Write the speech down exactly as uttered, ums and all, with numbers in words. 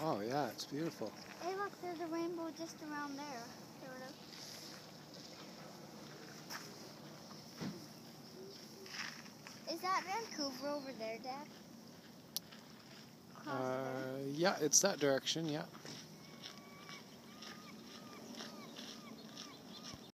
Oh yeah, it's beautiful. Hey look, there's a rainbow just around there, sort of. Is that Vancouver over there, Dad? Across Uh, there? yeah, it's that direction, yeah.